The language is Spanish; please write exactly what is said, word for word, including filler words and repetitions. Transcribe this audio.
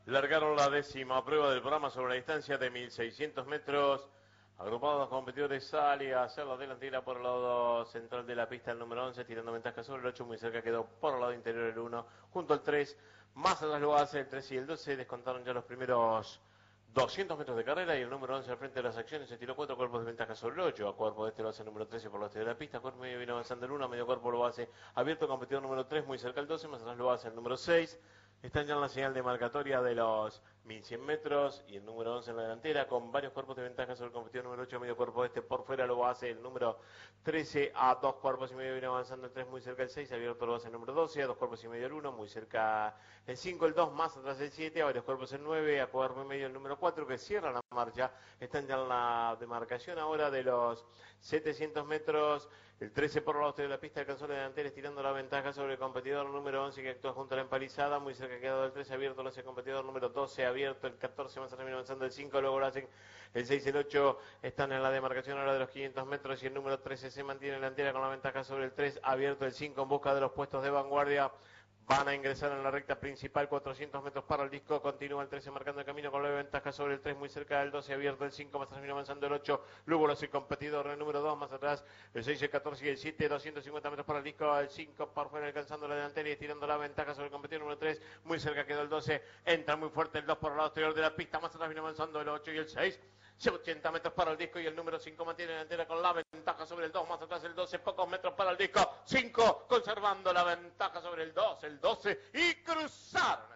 Largaron la décima prueba del programa sobre la distancia de mil seiscientos metros. Agrupados los competidores sale a hacer la delantera por el lado central de la pista el número once, tirando ventaja sobre el ocho, muy cerca quedó por el lado interior el uno, junto al tres, más atrás lo hace el tres y el doce, descontaron ya los primeros doscientos metros de carrera y el número once al frente de las acciones se tiró cuatro cuerpos de ventaja sobre el ocho, a cuerpo de este lo hace el número trece por el oeste de la pista, cuerpo medio viene avanzando el uno, a medio cuerpo lo hace abierto competidor número tres, muy cerca el doce, más atrás lo hace el número seis, están ya en la señal de marcatoria de los mil cien metros y el número once en la delantera con varios cuerpos de ventaja sobre el competidor número ocho, medio cuerpo este por fuera lo hace el número trece, a dos cuerpos y medio viene avanzando el tres, muy cerca el seis, abierto lo hace el número doce, a dos cuerpos y medio el uno, muy cerca el cinco, el dos, más atrás el siete, a varios cuerpos el nueve, a cuerpo y medio el número cuatro que cierra la marcha, están ya en la demarcación ahora de los setecientos metros, el trece por la oeste de la pista alcanzó la delantera estirando la ventaja sobre el competidor número once que actúa junto a la empalizada, muy cerca quedado el trece, abierto lo hace el competidor número doce, abierto el catorce, más atrás viene avanzando el cinco, luego lo hacen el seis, el ocho, están en la demarcación ahora de los quinientos metros y el número trece se mantiene en la delantera con la ventaja sobre el tres, abierto el cinco en busca de los puestos de vanguardia. Van a ingresar en la recta principal, cuatrocientos metros para el disco, continúa el trece marcando el camino con la ventaja sobre el tres, muy cerca del doce, abierto el cinco, más atrás viene avanzando el ocho, luego lo hace el competidor el número dos, más atrás el seis, el catorce y el siete, doscientos cincuenta metros para el disco, el cinco por fuera alcanzando la delantera y estirando la ventaja sobre el competidor número tres, muy cerca quedó el doce, entra muy fuerte el dos por el lado exterior de la pista, más atrás viene avanzando el ocho y el seis, ochenta metros para el disco y el número cinco mantiene la delantera con la ventaja sobre el dos, más atrás el doce, pocos metros para el disco, cinco conservando la ventaja sobre el dos, el doce y cruzaron.